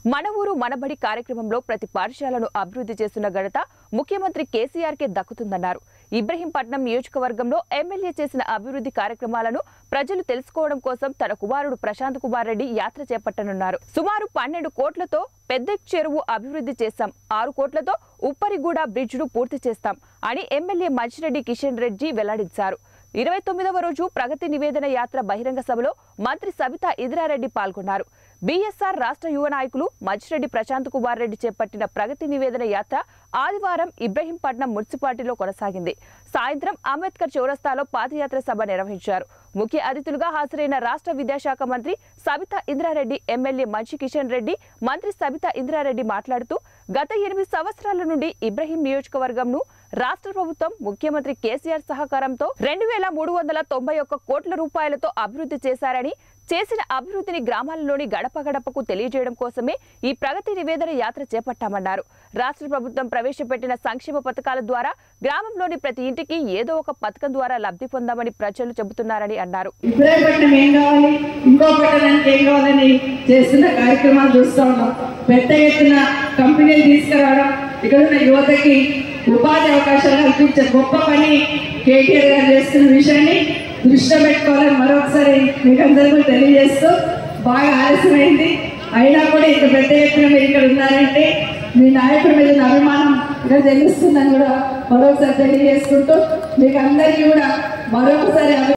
మన ఊరు మనబడి కార్యక్రమంలో ప్రతి పాఠశాలను అభివృద్ధి చేస్తున్న ఘనత ముఖ్యమంత్రి కేసీఆర్ కే దక్కుతుందన్నారు. ఇబ్రహీంపట్నం నియోజకవర్గంలో ఎమ్మెల్యే చేసిన అభివృద్ధి కార్యక్రమాలను ప్రజలు తెలుసుకోవడం కోసం తన కుమారుడు ప్రశాంత్ కుమార్ రెడ్డి యాత్ర చేపట్టనున్నారు. సుమారు 12 కోట్లతో పెద్ద చెరువు అభివృద్ధి చేశాం, 6 కోట్లతో ఉప్పరిగూడ బ్రిడ్జ్ ను పూర్తి చేస్తాం అని ఎమ్మెల్యే మంచిరెడ్డి కిషన్ రెడ్డి వెల్లడించారు. 29వ రోజు ప్రగతి నివేదన యాత్ర బహిరంగ సభలో మంత్రి సబితా ఇంద్రారెడ్డి పాల్గొన్నారు. బీఎస్ఆర్ రాష్ట్ర యువ నాయకులు మంచిరెడ్డి ప్రశాంత్ కుమార్ రెడ్డి చేపట్టిన ప్రగతి నివేదన యాత్ర ఆదివారం ఇబ్రహీంపట్నం మున్సిపాలిటీలో కొనసాగింది. సాయంత్రం అంబేద్కర్ చౌరస్తాలో పాదయాత్ర సభ నిర్వహించారు. ముఖ్య అతిథులుగా హాజరైన రాష్ట్ర విద్యాశాఖ మంత్రి సబితా ఇంద్రారెడ్డి, ఎమ్మెల్యే మంచి కిషన్ రెడ్డి, మంత్రి సబితా ఇంద్రారెడ్డి మాట్లాడుతూ గత 8 సంవత్సరాల నుండి ఇబ్రహీం నియోజకవర్గంను రాష్ట్ర ప్రభుత్వం ముఖ్యమంత్రి కేసీఆర్ సహకారంతో 2391 కోట్ల రూపాయలతో అభివృద్ధి చేశారని, చేసిన అభివృద్ధిని గ్రామాలలోని గడప గడపకు తెలియజేయడం కోసమే ఈ ప్రగతి నివేదన యాత్ర చేపట్టామన్నారు. రాష్ట్ర ప్రభుత్వం ప్రవేశపెట్టిన సంక్షేమ పథకాల ద్వారా గ్రామంలోని ప్రతి ఇంటికి ఏదో ఒక పథకం ద్వారా లబ్ధి పొందామని ప్రజలు చెబుతున్నారని అన్నారు. ఇబ్రహీంపట్నం ఏం కావాలి, ఇంకో పట్టణానికి ఏం కావాలని చేస్తున్న కార్యక్రమాలు చూస్తూ ఉన్నాం. పెద్ద ఎత్తున కంపెనీలు తీసుకురావడం, ఇక్కడ ఉన్న యువతకి ఉపాధి అవకాశాలు కల్పించే గొప్ప పని కేటీఆర్ గారు చేస్తున్న విషయాన్ని దృష్టిలో పెట్టుకోవాలని మరొకసారి మీకు అందరికీ తెలియజేస్తూ, బాగా ఆలస్యమైంది అయినా కూడా ఇంత పెద్ద ఎత్తున మీరు ఇక్కడ ఉన్నారంటే మీ నాయకుడి మీద అభిమానం ఇక్కడ తెలుస్తుందని కూడా మరొకసారి తెలియజేసుకుంటూ మీకు అందరికీ కూడా మరొకసారి